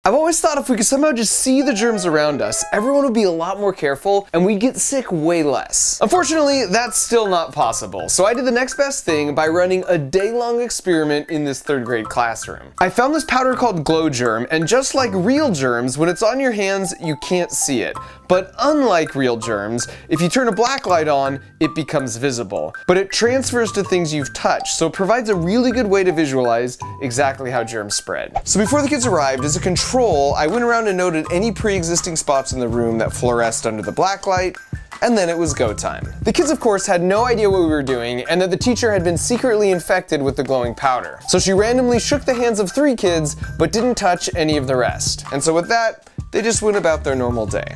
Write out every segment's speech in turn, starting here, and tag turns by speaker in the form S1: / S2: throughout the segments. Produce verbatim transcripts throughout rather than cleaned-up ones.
S1: I've always thought if we could somehow just see the germs around us, everyone would be a lot more careful and we'd get sick way less. Unfortunately, that's still not possible, so I did the next best thing by running a day-long experiment in this third grade classroom. I found this powder called Glow Germ, and just like real germs, when it's on your hands, you can't see it. But unlike real germs, if you turn a black light on, it becomes visible. But it transfers to things you've touched, so it provides a really good way to visualize exactly how germs spread. So before the kids arrived, as a control, I went around and noted any pre-existing spots in the room that fluoresced under the black light, and then it was go time. The kids, of course, had no idea what we were doing and that the teacher had been secretly infected with the glowing powder. So she randomly shook the hands of three kids, but didn't touch any of the rest. And so with that, they just went about their normal day.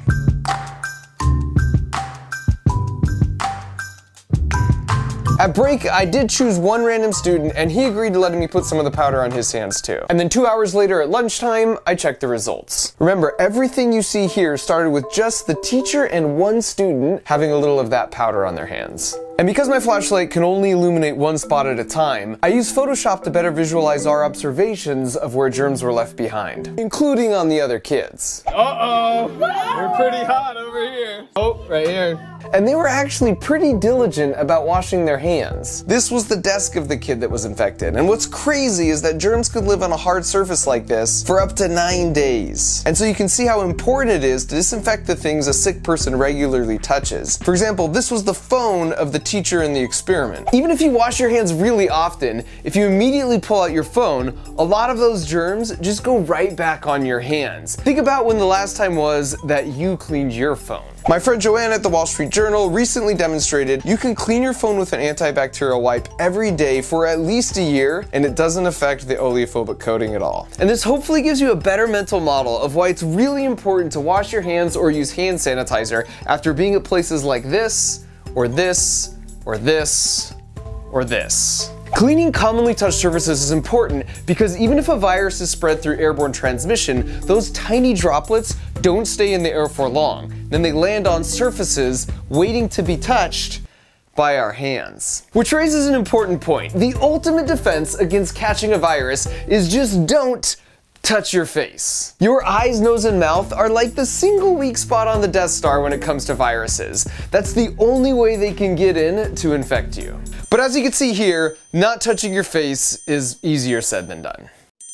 S1: At break, I did choose one random student and he agreed to letting me put some of the powder on his hands too. And then two hours later at lunchtime, I checked the results. Remember, everything you see here started with just the teacher and one student having a little of that powder on their hands. And because my flashlight can only illuminate one spot at a time, I used Photoshop to better visualize our observations of where germs were left behind, including on the other kids.
S2: Uh-oh, you're pretty hot over here. Oh, right here.
S1: And they were actually pretty diligent about washing their hands. This was the desk of the kid that was infected. And what's crazy is that germs could live on a hard surface like this for up to nine days. And so you can see how important it is to disinfect the things a sick person regularly touches. For example, this was the phone of the teacher in the experiment. Even if you wash your hands really often, if you immediately pull out your phone, a lot of those germs just go right back on your hands. Think about when the last time was that you cleaned your phone. My friend Joanne at the Wall Street Journal recently demonstrated you can clean your phone with an antibacterial wipe every day for at least a year, and it doesn't affect the oleophobic coating at all. And this hopefully gives you a better mental model of why it's really important to wash your hands or use hand sanitizer after being at places like this, or this, or this, or this. Cleaning commonly touched surfaces is important because even if a virus is spread through airborne transmission, those tiny droplets don't stay in the air for long. Then they land on surfaces waiting to be touched by our hands. Which raises an important point. The ultimate defense against catching a virus is just don't touch your face. Your eyes, nose, and mouth are like the single weak spot on the Death Star when it comes to viruses. That's the only way they can get in to infect you. But as you can see here, not touching your face is easier said than done.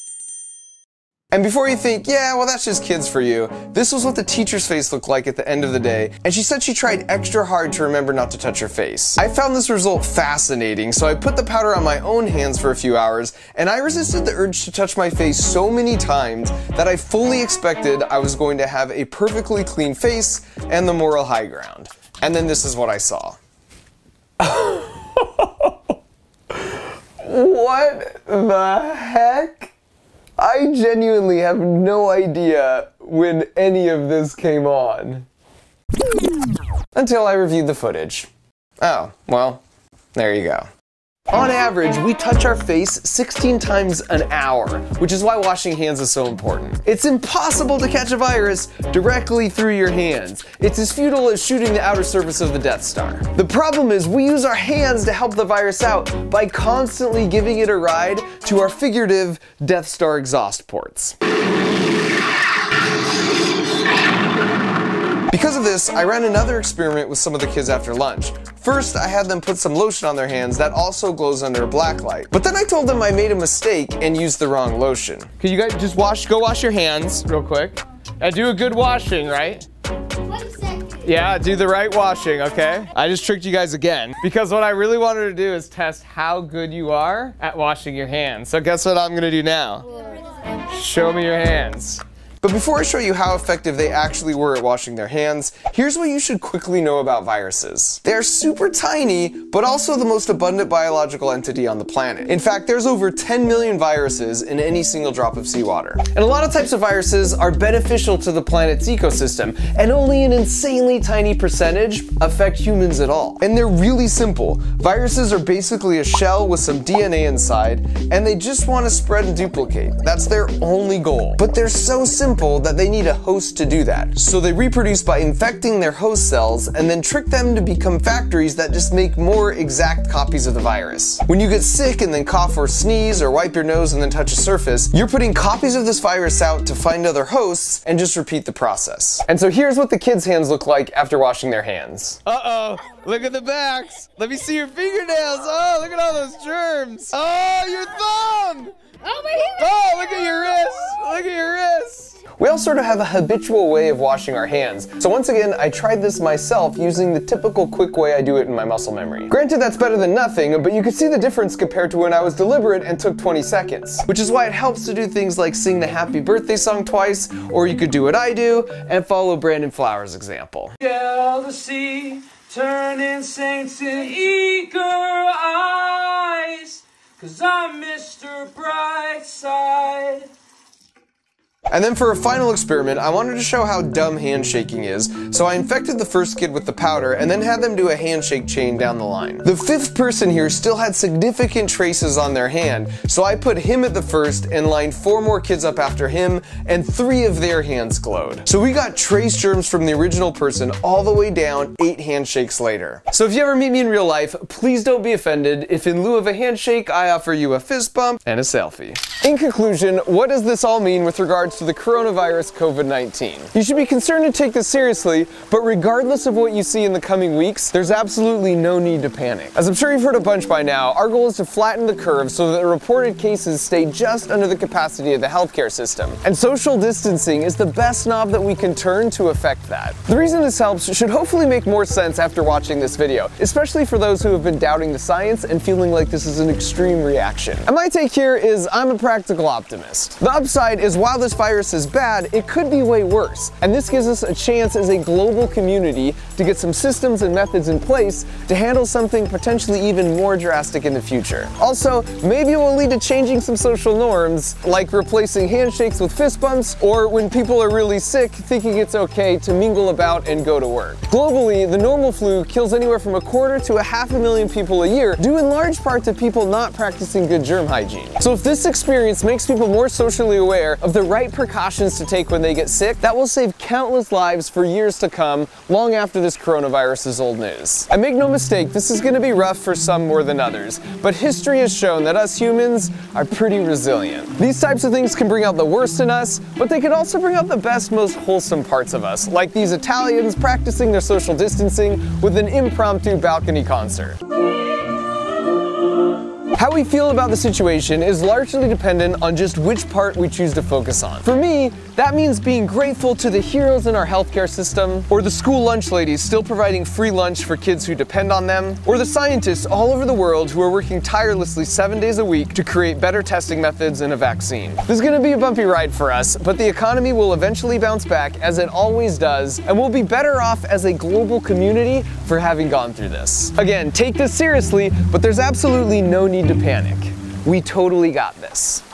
S1: And before you think, yeah, well that's just kids for you, this was what the teacher's face looked like at the end of the day, and she said she tried extra hard to remember not to touch her face. I found this result fascinating, so I put the powder on my own hands for a few hours, and I resisted the urge to touch my face so many times that I fully expected I was going to have a perfectly clean face and the moral high ground. And then this is what I saw. What the heck? I genuinely have no idea when any of this came on. Until I reviewed the footage. Oh, well, there you go. On average, we touch our face sixteen times an hour, which is why washing hands is so important. It's impossible to catch a virus directly through your hands. It's as futile as shooting the outer surface of the Death Star. The problem is we use our hands to help the virus out by constantly giving it a ride to our figurative Death Star exhaust ports. Because of this, I ran another experiment with some of the kids after lunch. First, I had them put some lotion on their hands that also glows under a black light. But then I told them I made a mistake and used the wrong lotion. Can you guys just wash, go wash your hands real quick. And do a good washing, right?
S3: One second.
S1: Yeah, do the right washing, okay? I just tricked you guys again. Because what I really wanted to do is test how good you are at washing your hands. So guess what I'm gonna do now? Show me your hands. But before I show you how effective they actually were at washing their hands, here's what you should quickly know about viruses. They are super tiny, but also the most abundant biological entity on the planet. In fact, there's over ten million viruses in any single drop of seawater. And a lot of types of viruses are beneficial to the planet's ecosystem, and only an insanely tiny percentage affect humans at all. And they're really simple. Viruses are basically a shell with some D N A inside, and they just want to spread and duplicate. That's their only goal. But they're so simple simple that they need a host to do that. So they reproduce by infecting their host cells and then trick them to become factories that just make more exact copies of the virus. When you get sick and then cough or sneeze or wipe your nose and then touch a surface, you're putting copies of this virus out to find other hosts and just repeat the process. And so here's what the kids' hands look like after washing their hands.
S2: Uh-oh, look at the backs. Let me see your fingernails. Oh, look at all those germs. Oh, your thumb.
S3: Oh, my hand.
S2: Oh, look at your wrist. Look at your wrist.
S1: We all sort of have a habitual way of washing our hands. So once again, I tried this myself using the typical quick way I do it in my muscle memory. Granted, that's better than nothing, but you can see the difference compared to when I was deliberate and took twenty seconds. Which is why it helps to do things like sing the happy birthday song twice, or you could do what I do and follow Brandon Flowers' example.
S4: Jealousy, turning saints in eager eyes, 'cause I'm Mister Brightside.
S1: And then for a final experiment, I wanted to show how dumb handshaking is, so I infected the first kid with the powder and then had them do a handshake chain down the line. The fifth person here still had significant traces on their hand, so I put him at the first and lined four more kids up after him, and three of their hands glowed. So we got trace germs from the original person all the way down eight handshakes later. So if you ever meet me in real life, please don't be offended if in lieu of a handshake, I offer you a fist bump and a selfie. In conclusion, what does this all mean with regards to the coronavirus COVID nineteen? You should be concerned and take this seriously, but regardless of what you see in the coming weeks, there's absolutely no need to panic. As I'm sure you've heard a bunch by now, our goal is to flatten the curve so that reported cases stay just under the capacity of the healthcare system. And social distancing is the best knob that we can turn to affect that. The reason this helps should hopefully make more sense after watching this video, especially for those who have been doubting the science and feeling like this is an extreme reaction. And my take here is I'm a practical optimist. The upside is while this virus is bad, it could be way worse. And this gives us a chance as a global community to get some systems and methods in place to handle something potentially even more drastic in the future. Also, maybe it will lead to changing some social norms, like replacing handshakes with fist bumps, or when people are really sick, thinking it's okay to mingle about and go to work. Globally, the normal flu kills anywhere from a quarter to a half a million people a year, due in large part to people not practicing good germ hygiene. So if this experience makes people more socially aware of the right precautions to take when they get sick, that will save countless lives for years to come, long after this coronavirus is old news. And make no mistake, this is going to be rough for some more than others, but history has shown that us humans are pretty resilient. These types of things can bring out the worst in us, but they can also bring out the best, most wholesome parts of us, like these Italians practicing their social distancing with an impromptu balcony concert. How we feel about the situation is largely dependent on just which part we choose to focus on. For me, that means being grateful to the heroes in our healthcare system, or the school lunch ladies still providing free lunch for kids who depend on them, or the scientists all over the world who are working tirelessly seven days a week to create better testing methods and a vaccine. This is gonna be a bumpy ride for us, but the economy will eventually bounce back, as it always does, and we'll be better off as a global community for having gone through this. Again, take this seriously, but there's absolutely no need to panic. We totally got this.